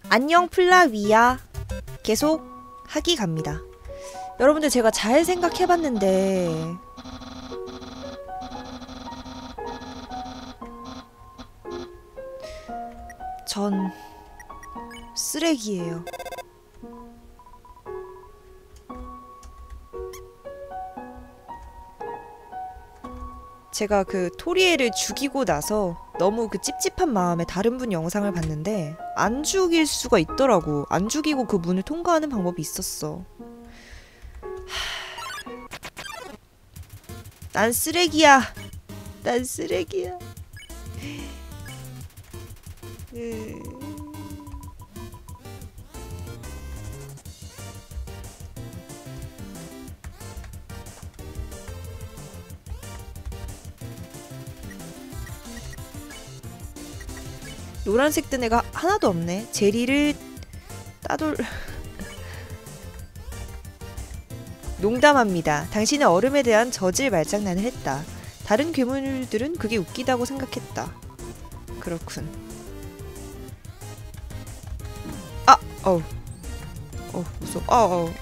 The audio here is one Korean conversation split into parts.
안녕 플라위야. 계속 하기 갑니다. 여러분들 제가 잘 생각해봤는데 전 쓰레기예요. 제가 그 토리에를 죽이고 나서 너무 그 찝찝한 마음에 다른 분 영상을 봤는데 안 죽일 수가 있더라고. 안 죽이고 그 문을 통과하는 방법이 있었어. 난 쓰레기야. 난 쓰레기야. 노란색 뜬 애가 하나도 없네. 제리를 따돌... 농담합니다. 당신은 얼음에 대한 저질 말장난을 했다. 다른 괴물들은 그게 웃기다고 생각했다. 그렇군. 아! 어우. 무서워.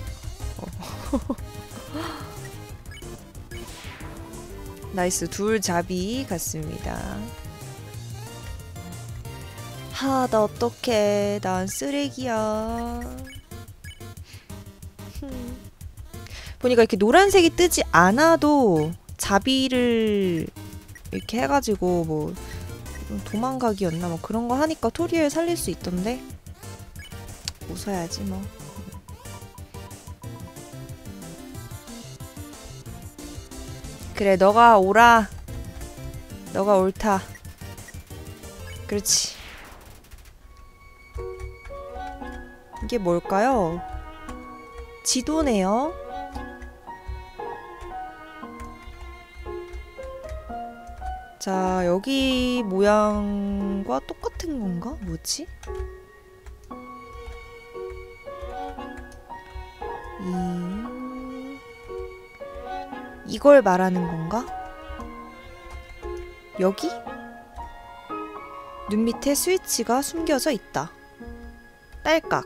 나이스. 둘 잡이 갔습니다. 나 어떡해. 난 쓰레기야. 보니까 이렇게 노란색이 뜨지 않아도 자비를 이렇게 해가지고 뭐 도망가기였나 뭐 그런 거 하니까 토리엘 살릴 수 있던데. 웃어야지 뭐. 그래, 너가 오라. 너가 옳다. 그렇지. 이게 뭘까요? 지도네요. 자, 여기 모양과 똑같은 건가? 뭐지? 이걸 말하는 건가? 여기? 눈 밑에 스위치가 숨겨져 있다. 딸깍.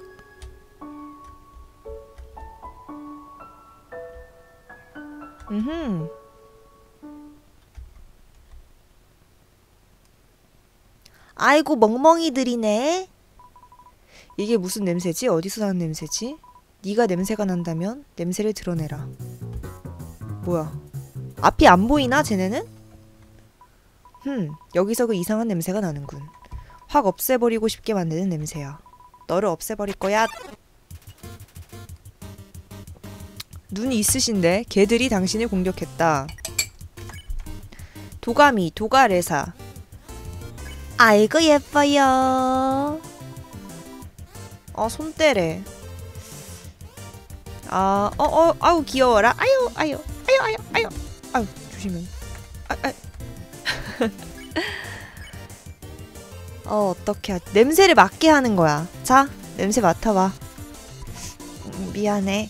아이고 멍멍이들이네. 이게 무슨 냄새지? 어디서 나는 냄새지? 네가 냄새가 난다면 냄새를 드러내라. 뭐야? 앞이 안 보이나 쟤네는? 여기서 그 이상한 냄새가 나는군. 확 없애버리고 싶게 만드는 냄새야. 너를 없애버릴 거야. 눈이 있으신데 개들이 당신을 공격했다. 도가미, 도가레사. 아이고 예뻐요. 손때래. 아우 귀여워라. 아유 조심해. 어떡해. 냄새를 맡게 하는 거야. 자, 냄새 맡아봐. 미안해.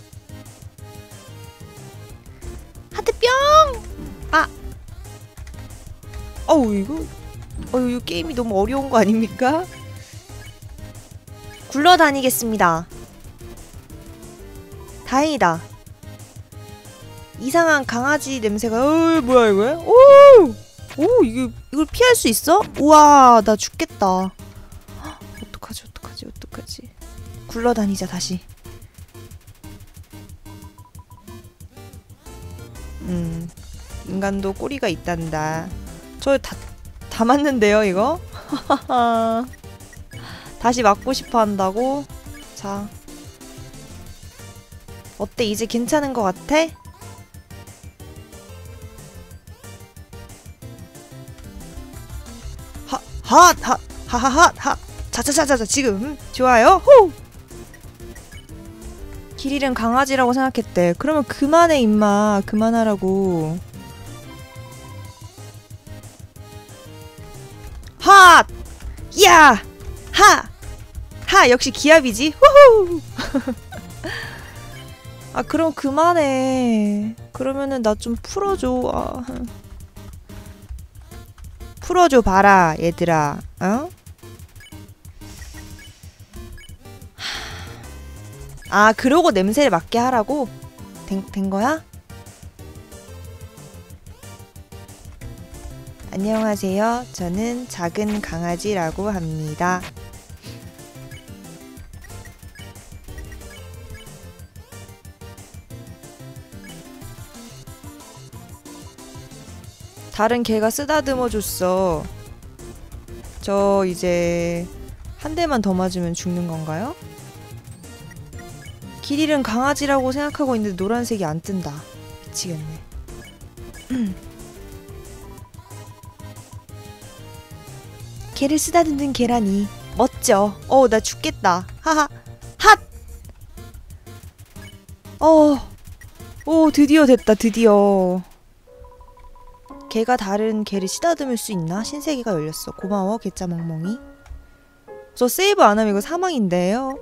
하트뿅! 이거 게임이 너무 어려운 거 아닙니까? 굴러다니겠습니다. 다행이다. 이상한 강아지 냄새가. 뭐야 이거야? 이걸 피할 수 있어? 우와, 나 죽겠다. 어떡하지? 굴러다니자 다시. 인간도 꼬리가 있단다. 저 다 맞는데요 이거? 다시 맞고 싶어 한다고? 자, 어때? 이제 괜찮은 것 같아? 하하하 자자자자 지금 좋아요. 호! 길 잃은 강아지라고 생각했대. 그러면 그만해 임마. 그만하라고. 하! 야! 하! 역시 기압이지. 후후! 그럼 그만해. 그러면은 나 좀 풀어줘. 풀어줘 봐라 얘들아. 어? 아, 그러고 냄새를 맡게 하라고? 된 거야? 안녕하세요. 저는 작은 강아지라고 합니다. 다른 개가 쓰다듬어 줬어. 저 이제 한 대만 더 맞으면 죽는 건가요? 길 잃은 강아지라고 생각하고 있는데 노란색이 안 뜬다. 미치겠네. 개를 쓰다듬는 개라니 멋져. 나 죽겠다. 하하. 핫! 드디어 됐다. 드디어. 개가 다른 개를 쓰다듬을 수 있나? 신세계가 열렸어. 고마워 개짜 멍멍이. 저 세이브 안 하면 이거 사망인데요.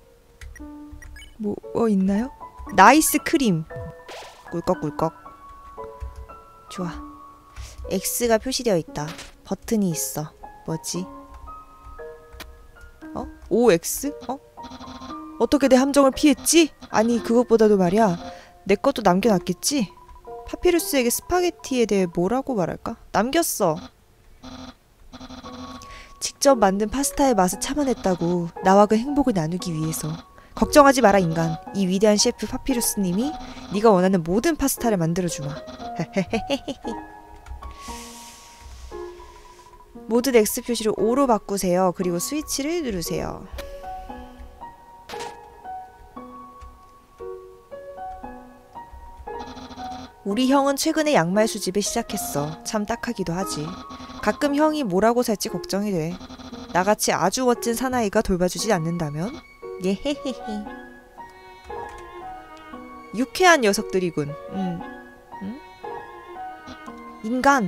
뭐 있나요? 나이스 크림. 꿀꺽꿀꺽. 좋아. X가 표시되어 있다. 버튼이 있어. 뭐지? OX? 어떻게 내 함정을 피했지? 아니 그것보다도 말이야. 내 것도 남겨놨겠지? 파피루스에게 스파게티에 대해 뭐라고 말할까? 남겼어. 직접 만든 파스타의 맛을 참아냈다고. 나와 그 행복을 나누기 위해서. 걱정하지 마라 인간. 이 위대한 셰프 파피루스님이 네가 원하는 모든 파스타를 만들어주마. 모든 X 표시를 O로 바꾸세요. 그리고 스위치를 누르세요. 우리 형은 최근에 양말 수집을 시작했어. 참 딱하기도 하지. 가끔 형이 뭐라고 살지 걱정이 돼. 나같이 아주 멋진 사나이가 돌봐주지 않는다면? 예헤헤헤. 유쾌한 녀석들이군. 인간.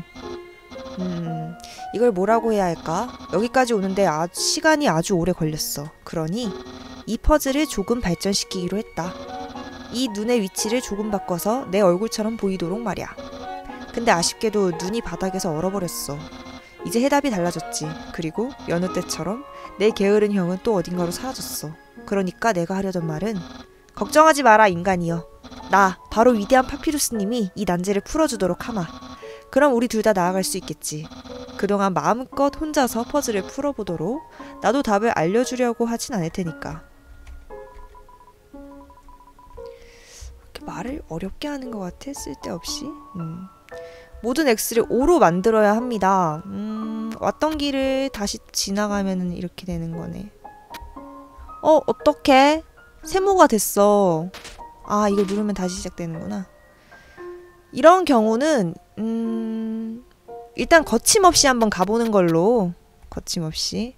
이걸 뭐라고 해야 할까? 여기까지 오는데 시간이 아주 오래 걸렸어. 그러니 이 퍼즐을 조금 발전시키기로 했다. 이 눈의 위치를 조금 바꿔서 내 얼굴처럼 보이도록 말이야. 근데 아쉽게도 눈이 바닥에서 얼어버렸어. 이제 해답이 달라졌지. 그리고 여느 때처럼 내 게으른 형은 또 어딘가로 사라졌어. 그러니까 내가 하려던 말은 걱정하지 마라 인간이여. 나 바로 위대한 파피루스님이 이 난제를 풀어주도록 하마. 그럼 우리 둘 다 나아갈 수 있겠지. 그동안 마음껏 혼자서 퍼즐을 풀어보도록. 나도 답을 알려주려고 하진 않을 테니까. 이렇게 말을 어렵게 하는 것 같아? 쓸데없이. 모든 X를 O로 만들어야 합니다. 왔던 길을 다시 지나가면 이렇게 되는 거네. 어떡해? 세모가 됐어. 아, 이거 누르면 다시 시작되는구나. 이런 경우는 일단 거침없이 한번 가보는 걸로. 거침없이.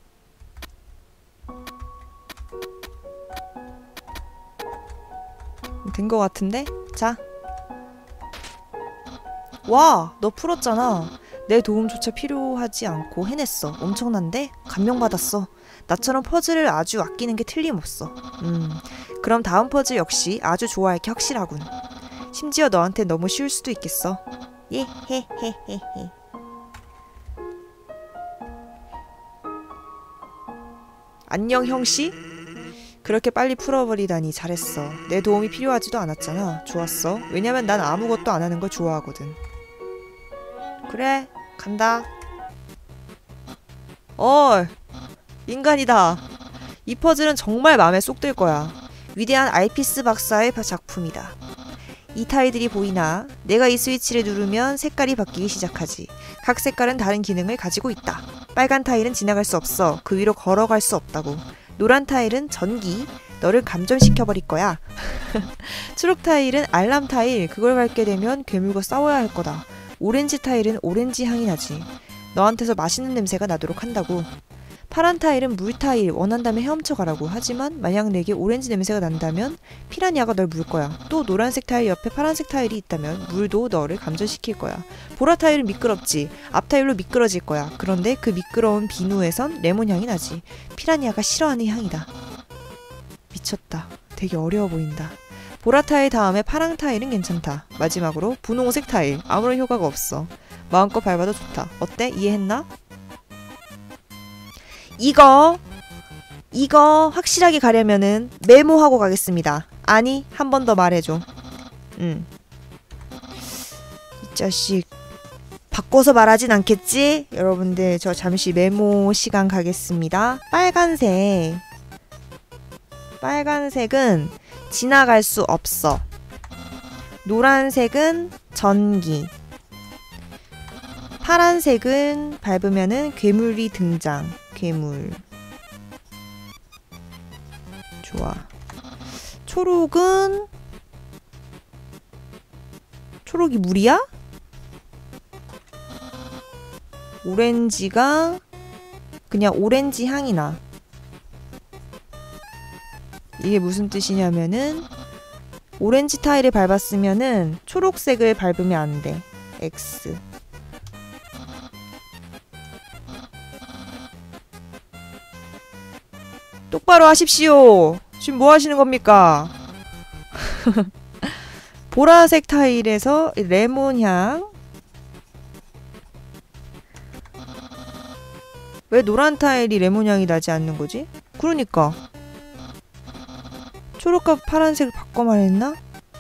된 것 같은데? 자. 와, 너 풀었잖아. 내 도움조차 필요하지 않고 해냈어. 엄청난데? 감명받았어. 나처럼 퍼즐을 아주 아끼는 게 틀림없어. 그럼 다음 퍼즐 역시 아주 좋아할 게 확실하군. 심지어 너한테 너무 쉬울 수도 있겠어. 예헤헤헤헤. 안녕 형씨? 그렇게 빨리 풀어버리다니 잘했어. 내 도움이 필요하지도 않았잖아. 좋았어. 왜냐면 난 아무것도 안 하는 걸 좋아하거든. 그래, 간다. 인간이다. 이 퍼즐은 정말 마음에 쏙 들 거야. 위대한 알피스 박사의 작품이다. 이 타일들이 보이나? 내가 이 스위치를 누르면 색깔이 바뀌기 시작하지. 각 색깔은 다른 기능을 가지고 있다. 빨간 타일은 지나갈 수 없어. 그 위로 걸어갈 수 없다고. 노란 타일은 전기. 너를 감전시켜버릴 거야. 초록 타일은 알람 타일. 그걸 밟게 되면 괴물과 싸워야 할 거다. 오렌지 타일은 오렌지 향이 나지. 너한테서 맛있는 냄새가 나도록 한다고. 파란 타일은 물 타일. 원한다면 헤엄쳐 가라고. 하지만 만약 내게 오렌지 냄새가 난다면 피라냐가 널 물 거야. 또 노란색 타일 옆에 파란색 타일이 있다면 물도 너를 감전시킬 거야. 보라 타일은 미끄럽지. 앞 타일로 미끄러질 거야. 그런데 그 미끄러운 비누에선 레몬 향이 나지. 피라냐가 싫어하는 향이다. 미쳤다. 되게 어려워 보인다. 보라 타일 다음에 파랑 타일은 괜찮다. 마지막으로 분홍색 타일. 아무런 효과가 없어. 마음껏 밟아도 좋다. 어때? 이해했나? 이거 확실하게 가려면은 메모하고 가겠습니다. 아니, 한 번 더 말해줘. 이 자식 바꿔서 말하진 않겠지? 여러분들 저 잠시 메모 시간 가겠습니다. 빨간색은 지나갈 수 없어. 노란색은 전기. 파란색은 밟으면은 괴물이 등장. 괴물. 좋아. 초록이 물이야? 오렌지가 그냥 오렌지 향이 나. 이게 무슨 뜻이냐면은 오렌지 타일을 밟았으면은 초록색을 밟으면 안 돼. X. 똑바로 하십시오. 지금 뭐 하시는 겁니까? 보라색 타일에서 레몬향. 왜 노란 타일이 레몬향이 나지 않는 거지? 그러니까 초록과 파란색을 바꿔 말했나?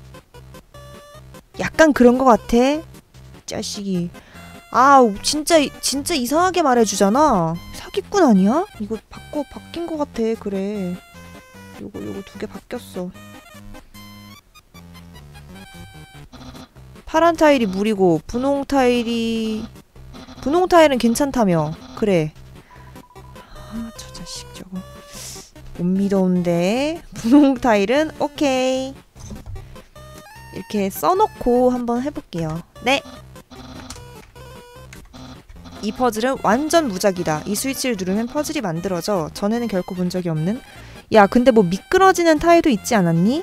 약간 그런 것 같아. 자식이. 아 진짜 이상하게 말해주잖아. 사기꾼 아니야? 이거 바뀐 것 같아. 그래. 요거 2개 바뀌었어. 파란 타일이 물이고 분홍 타일은 괜찮다며. 그래. 아 저 자식 저거 못 믿어온데. 분홍 타일은 오케이. 이렇게 써놓고 한번 해볼게요. 네. 이 퍼즐은 완전 무작위다. 이 스위치를 누르면 퍼즐이 만들어져. 전에는 결코 본 적이 없는. 야 근데 뭐 미끄러지는 타일도 있지 않았니?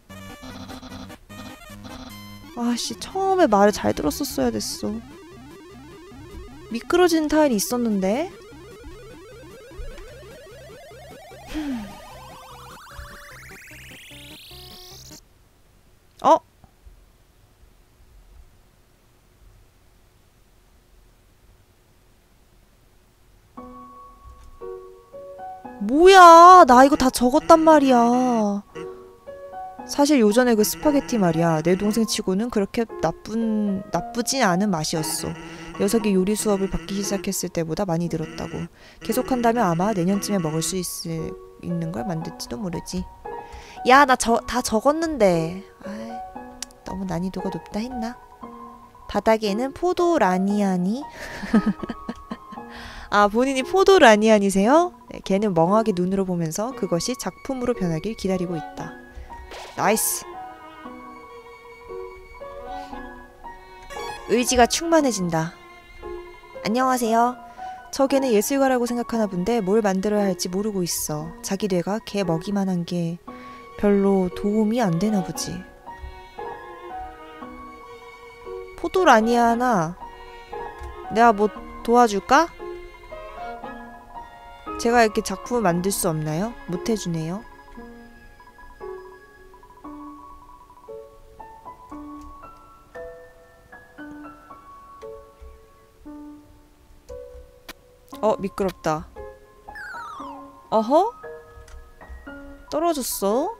아씨 처음에 말을 잘 들었었어야 됐어. 미끄러지는 타일이 있었는데. 어? 뭐야 나 이거 다 적었단 말이야. 사실 요전에 그 스파게티 말이야 내 동생 치고는 그렇게 나쁘진 않은 맛이었어. 녀석이 요리 수업을 받기 시작했을 때보다 많이 늘었다고. 계속한다면 아마 내년쯤에 먹을 수 있는 걸 만들지도 모르지. 야 나 다 적었는데. 아이, 너무 난이도가 높다 했나? 바닥에는 포도라니아니. 아 본인이 포도라니아니세요? 네, 걔는 멍하게 눈으로 보면서 그것이 작품으로 변하길 기다리고 있다. 나이스. 의지가 충만해진다. 안녕하세요. 저 걔는 예술가라고 생각하나 본데 뭘 만들어야 할지 모르고 있어. 자기 뇌가 걔 먹이만 한 게 별로 도움이 안 되나 보지. 포도라니아나 내가 뭐 도와줄까? 제가 이렇게 작품을 만들 수 없나요? 못 해주네요. 미끄럽다. 어허? 떨어졌어?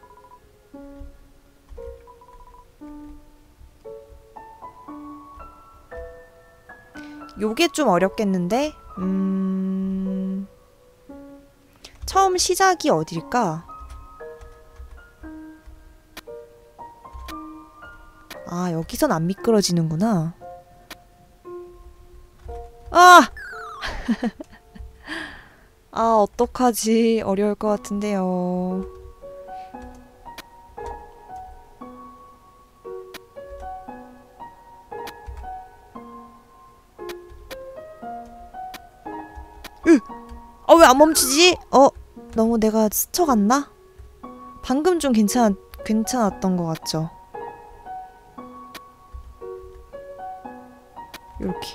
요게 좀 어렵겠는데? 처음 시작이 어딜까? 아, 여기선 안 미끄러지는구나. 아! 아, 어떡하지. 어려울 것 같은데요. 왜 안 멈추지? 너무 내가 스쳐갔나? 방금 좀 괜찮았던 것 같죠? 요렇게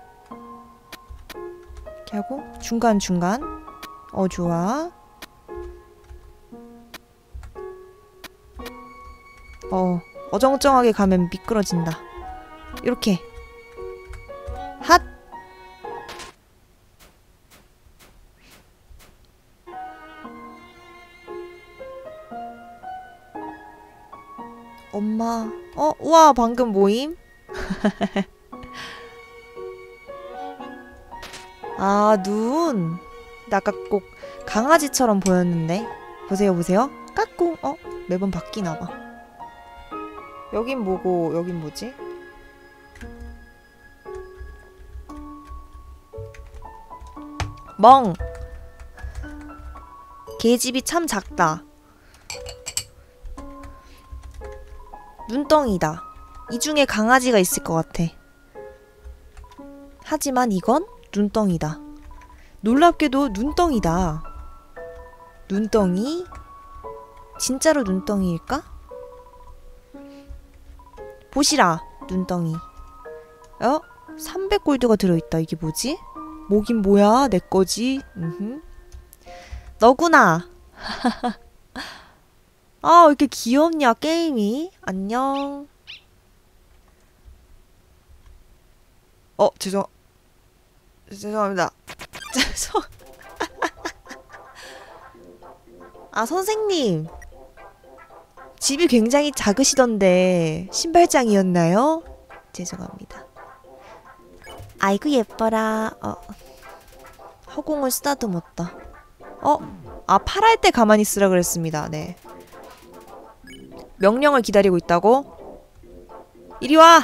이렇게 하고 중간중간. 좋아. 어정쩡하게 가면 미끄러진다. 요렇게 핫! 엄마. 우와, 방금 모임? 아, 눈. 나 아까 꼭 강아지처럼 보였는데. 보세요, 보세요. 까꿍. 매번 바뀌나봐. 여긴 뭐고, 여긴 뭐지? 멍. 계집이 참 작다. 눈덩이다. 이 중에 강아지가 있을 것 같아. 하지만 이건 눈덩이다. 놀랍게도 눈덩이다. 눈덩이? 진짜로 눈덩이일까? 보시라, 눈덩이. 300골드가 들어있다. 이게 뭐지? 뭐긴 뭐야, 내 거지. 너구나. 아, 왜 이렇게 귀엽냐, 게임이. 안녕. 죄송합니다. 아, 선생님. 집이 굉장히 작으시던데 신발장이었나요? 죄송합니다. 아이고 예뻐라. 허공을 쓰다듬었다. 팔할 때 가만히 있으라 그랬습니다. 네. 명령을 기다리고 있다고? 이리 와!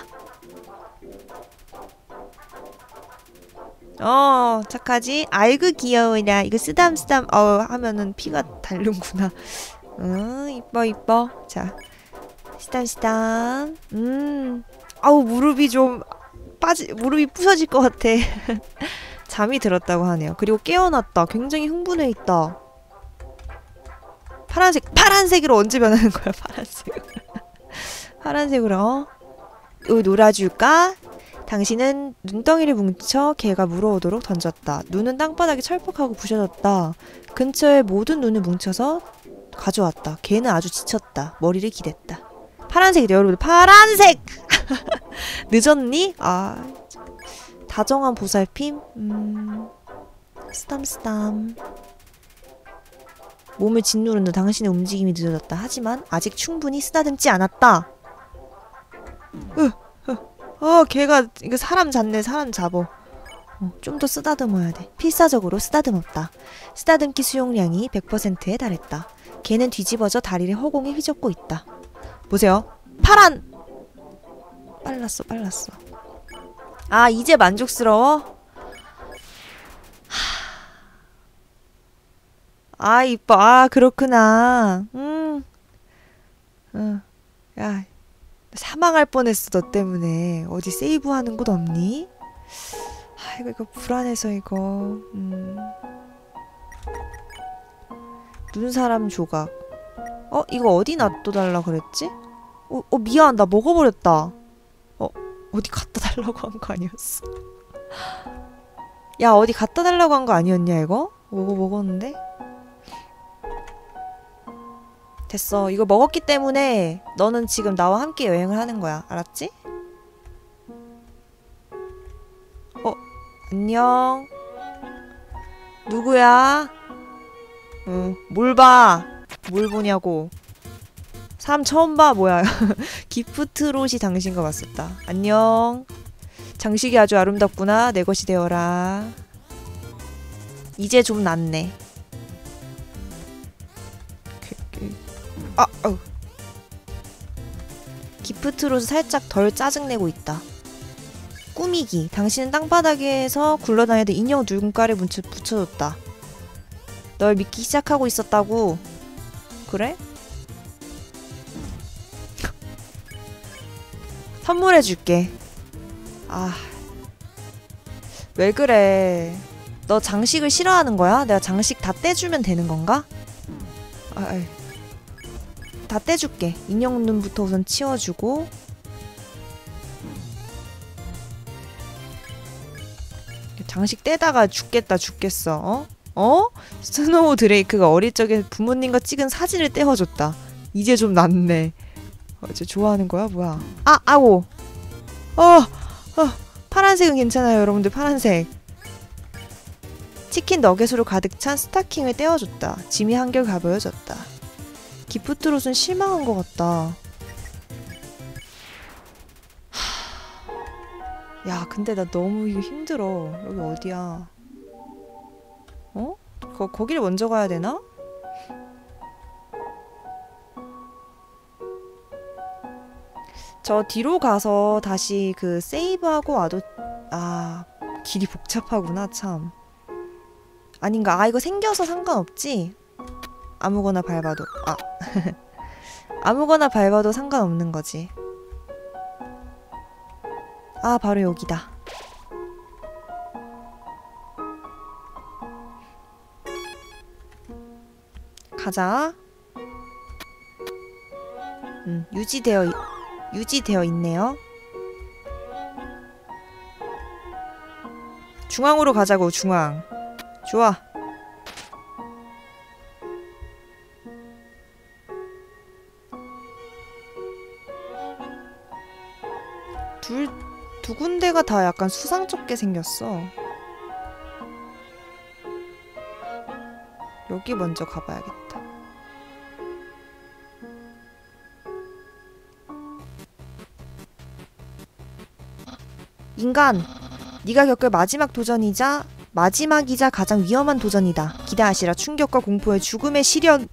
착하지? 아이고 귀여우냐. 이거 쓰담쓰담 하면은 피가 달는구나. 이뻐. 자, 쓰담쓰담. 아우, 무릎이 부서질 것 같아. 잠이 들었다고 하네요. 그리고 깨어났다. 굉장히 흥분해 있다. 파란색으로 언제 변하는 거야, 파란색으로. 놀아줄까? 당신은 눈덩이를 뭉쳐 개가 물어오도록 던졌다. 눈은 땅바닥에 철퍽하고 부셔졌다. 근처에 모든 눈을 뭉쳐서 가져왔다. 개는 아주 지쳤다. 머리를 기댔다. 파란색이다, 여러분. 파란색! 늦었니? 다정한 보살핌? 쓰담쓰담. 몸을 짓누른다. 당신의 움직임이 늦어졌다. 하지만 아직 충분히 쓰다듬지 않았다. 걔가 이거 사람 잡네. 사람 잡어. 좀 더 쓰다듬어야 돼. 필사적으로 쓰다듬었다. 쓰다듬기 수용량이 100%에 달했다. 걔는 뒤집어져 다리를 허공에 휘젓고 있다. 보세요. 파란! 빨랐어. 아, 이제 만족스러워? 아, 이뻐. 아, 그렇구나. 야, 사망할 뻔했어, 너 때문에. 어디 세이브하는 곳 없니? 이거 불안해서 이거. 눈사람 조각. 이거 어디 놔둬달라 그랬지? 미안. 나 먹어버렸다. 어디 갖다 달라고 한 거 아니었어? 야, 어디 갖다 달라고 한 거 아니었냐, 이거? 먹었는데? 됐어. 이거 먹었기 때문에 너는 지금 나와 함께 여행을 하는 거야. 알았지? 안녕. 누구야? 뭘 봐? 뭘 보냐고. 사람 처음 봐. 뭐야. 기프트롯이 당신과 왔었다. 안녕. 장식이 아주 아름답구나. 내 것이 되어라. 이제 좀 낫네. 기프트롯은 살짝 덜 짜증내고 있다. 꾸미기. 당신은 땅바닥에서 굴러다니던 인형 눈깔을 붙여줬다. 널 믿기 시작하고 있었다고. 그래? 선물해줄게. 왜 그래. 너 장식을 싫어하는 거야? 내가 장식 다 떼주면 되는 건가? 다 떼줄게. 인형 눈부터 우선 치워주고. 장식 떼다가 죽겠어. 스노우 드레이크가 어릴 적에 부모님과 찍은 사진을 떼어줬다. 이제 좀 낫네. 이제 좋아하는 거야? 뭐야? 아고. 파란색은 괜찮아요, 여러분들. 파란색. 치킨 너겟으로 가득 찬 스타킹을 떼어줬다. 짐이 한결 가벼워졌다. 기프트롯은 실망한 것 같다. 야, 근데 나 너무 이거 힘들어. 여기 어디야? 어? 거기를 먼저 가야 되나? 저 뒤로 가서 다시 그 세이브하고 와도 아, 길이 복잡하구나, 참. 아닌가? 아, 이거 생겨서 상관없지? 아무거나 밟아도. 아. 아무거나 밟아도 상관없는 거지. 아, 바로 여기다. 가자. 유지되어 있네요. 중앙으로 가자고, 중앙. 좋아. 두 군데가 다 약간 수상쩍게 생겼어. 여기 먼저 가봐야겠다. 인간! 네가 겪을 마지막 도전이자 마지막이자 가장 위험한 도전이다. 기대하시라. 충격과 공포의 죽음의 시련.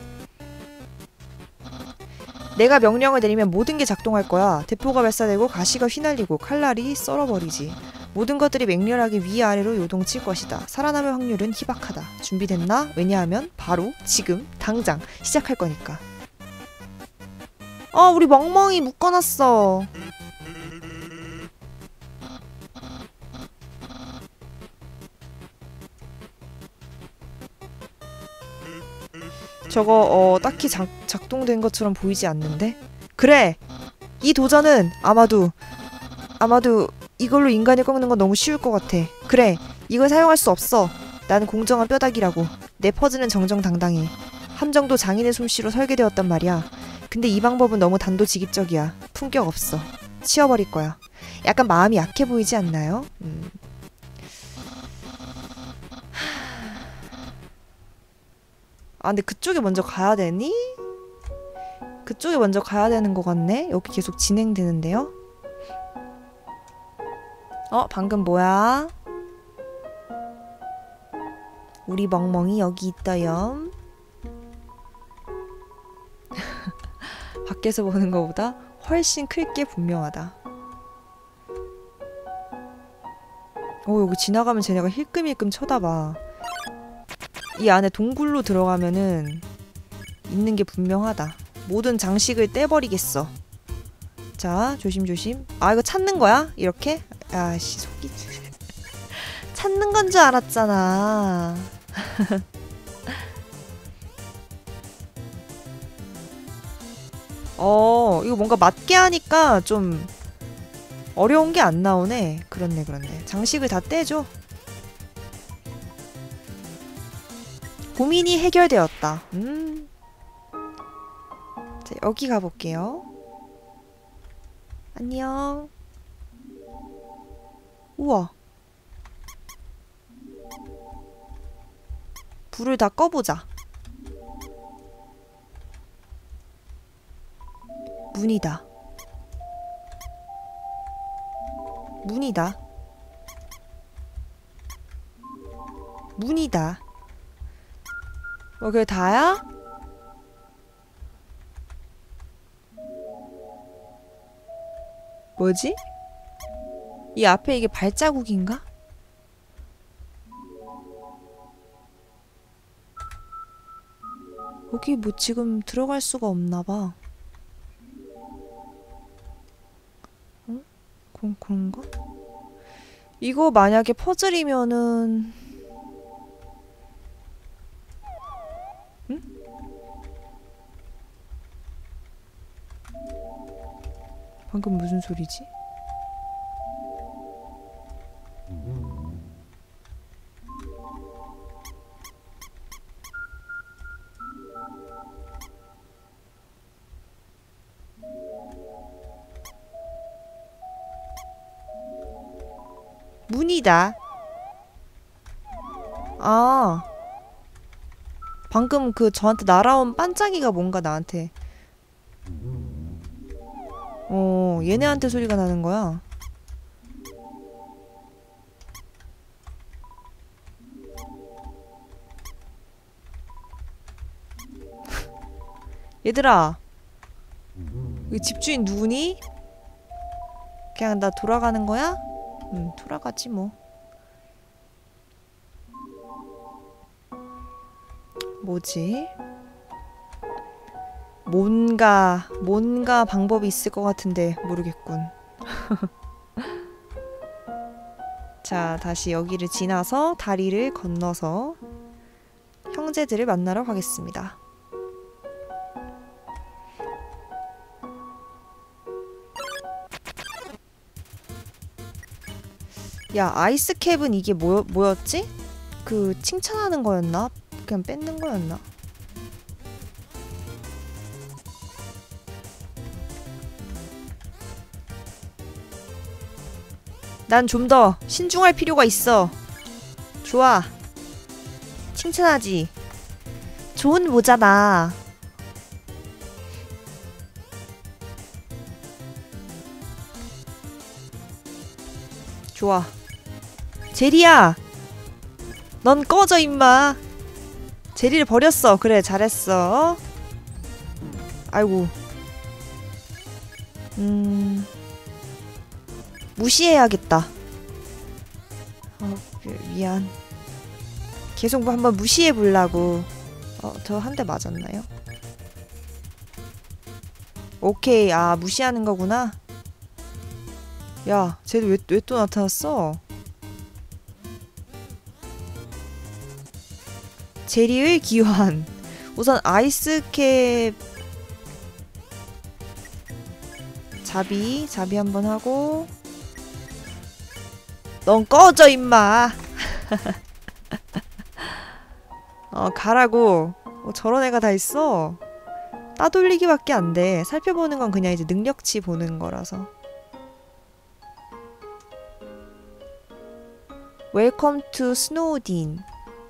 내가 명령을 내리면 모든 게 작동할 거야. 대포가 발사되고 가시가 휘날리고 칼날이 썰어버리지. 모든 것들이 맹렬하게 위아래로 요동칠 것이다. 살아남을 확률은 희박하다. 준비됐나? 왜냐하면 바로 지금 당장 시작할 거니까. 우리 멍멍이 묶어놨어. 저거 딱히 작동된 것처럼 보이지 않는데? 그래! 이 도전은 아마도 이걸로 인간을 꺾는 건 너무 쉬울 것 같아. 그래! 이걸 사용할 수 없어. 나는 공정한 뼈다귀라고. 내 퍼즐은 정정당당해. 함정도 장인의 솜씨로 설계되었단 말이야. 근데 이 방법은 너무 단도직입적이야. 품격 없어. 치워버릴 거야. 약간 마음이 약해 보이지 않나요? 아, 근데 그쪽에 먼저 가야 되니? 그쪽에 먼저 가야 되는 것 같네? 여기 계속 진행되는데요? 방금 뭐야? 우리 멍멍이 여기 있다염. 밖에서 보는 것보다 훨씬 클 게 분명하다. 여기 지나가면 쟤네가 힐끔힐끔 쳐다봐. 이 안에 동굴로 들어가면은 있는 게 분명하다. 모든 장식을 떼버리겠어. 자, 조심조심. 아, 이거 찾는 거야? 이렇게? 아씨, 속이 찾는 건 줄 알았잖아. 이거 뭔가 맞게 하니까 좀 어려운 게 안 나오네. 그렇네. 장식을 다 떼줘. 고민이 해결되었다. 자, 여기 가볼게요. 안녕. 우와. 불을 다 꺼보자. 문이다. 그게 다야? 뭐지? 이 앞에 이게 발자국인가? 여기 뭐 지금 들어갈 수가 없나봐. 응? 그런가? 이거 만약에 퍼즐이면은 응? 방금 무슨 소리지? 문이다. 아, 방금 저한테 날아온 반짝이가 뭔가 나한테 얘네한테 소리가 나는 거야. 얘들아, 여기 집주인 누구니? 그냥 나 돌아가는 거야? 돌아가지 뭐. 뭐지? 뭔가 방법이 있을 것 같은데 모르겠군. 자, 다시 여기를 지나서 다리를 건너서 형제들을 만나러 가겠습니다. 야, 아이스캡은 이게 뭐였지? 그 칭찬하는 거였나? 그냥 뺏는 거였나? 난 좀 더 신중할 필요가 있어. 좋아. 칭찬하지. 좋은 모자다. 좋아. 제리야! 넌 꺼져 임마. 제리를 버렸어. 그래, 잘했어. 아이고. 무시해야겠다. 미안. 계속 뭐 한번 무시해보려고. 저 한 대 맞았나요? 오케이. 아, 무시하는 거구나. 야, 쟤도 왜 또 나타났어? 제리의 기환. 우선 아이스캡 자비 한번 하고. 넌 꺼져 임마. 가라고. 저런 애가 다 있어. 따돌리기밖에 안 돼. 살펴보는 건 그냥 이제 능력치 보는 거라서. 웰컴 투 스노우딘.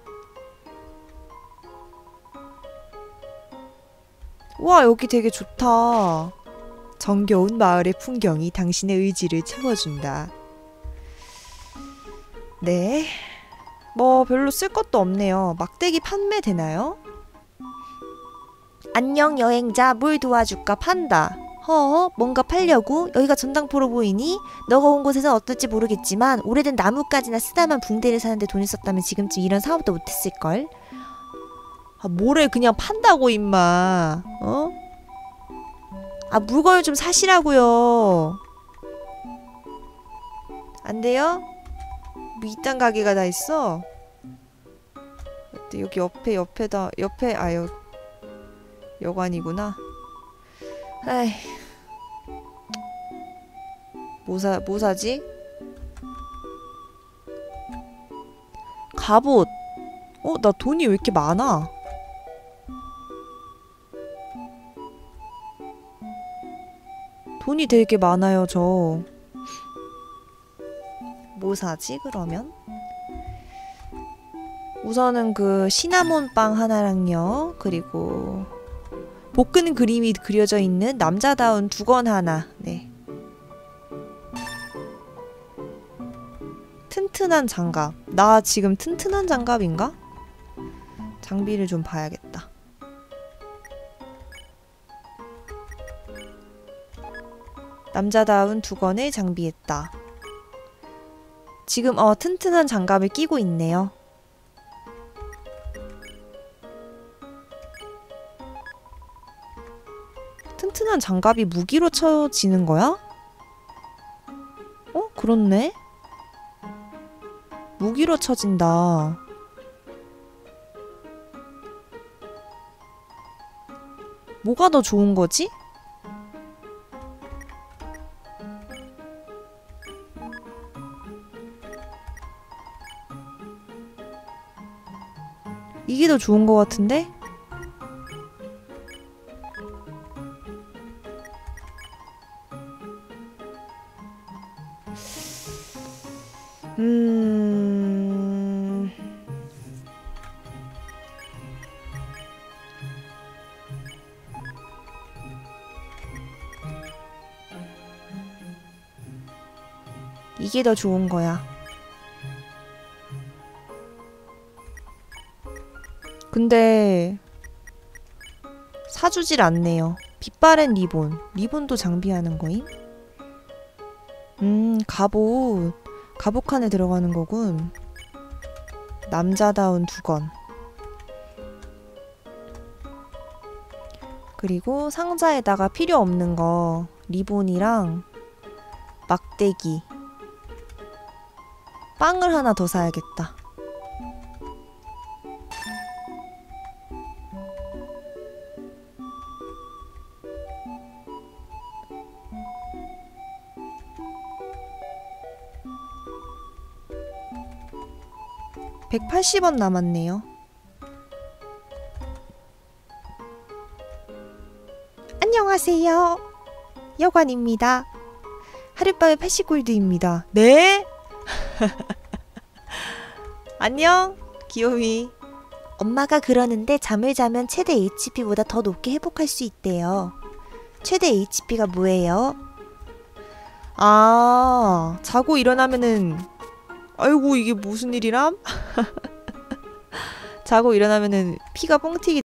와, 여기 되게 좋다. 정겨운 마을의 풍경이 당신의 의지를 채워준다. 네. 뭐 별로 쓸 것도 없네요. 막대기 판매되나요? 안녕 여행자, 뭘 도와줄까? 판다. 허허, 뭔가 팔려고? 여기가 전당포로 보이니? 너가 온 곳에선 어떨지 모르겠지만 오래된 나뭇가지나 쓰다만 붕대를 사는데 돈을 썼다면 지금쯤 이런 사업도 못했을걸? 아, 뭐래 그냥 판다고 임마. 아, 물건을 좀 사시라고요. 안 돼요? 뭐 이딴 가게가 다 있어? 여기 옆에다 여관이구나. 아이, 뭐 사지? 갑옷. 나 돈이 왜 이렇게 많아? 돈이 되게 많아요, 저. 뭐 사지, 그러면? 우선은 그 시나몬빵 하나랑요. 그리고 볶은 그림이 그려져 있는 남자다운 두건 하나. 네. 튼튼한 장갑. 나 지금 튼튼한 장갑인가? 장비를 좀 봐야겠다. 남자다운 두건을 장비했다. 지금 튼튼한 장갑을 끼고 있네요. 튼튼한 장갑이 무기로 쳐지는 거야? 그렇네? 무기로 쳐진다. 뭐가 더 좋은 거지? 이게 더 좋은 거 같은데? 이게 더 좋은 거야. 근데 사주질 않네요. 빛바랜 리본. 리본도 장비하는 거임? 갑옷. 갑옷 칸에 들어가는 거군. 남자다운 두건. 그리고 상자에다가 필요 없는 거 리본이랑 막대기. 빵을 하나 더 사야겠다. $180원 남았네요. 안녕하세요. 여관입니다. 하룻밤에 80골드입니다. 네? 안녕, 귀요미. 엄마가 그러는데 잠을 자면 최대 HP보다 더 높게 회복할 수 있대요. 최대 HP가 뭐예요? 아, 자고 일어나면은 아이고 이게 무슨 일이람? 자고 일어나면은 피가 뻥 튀기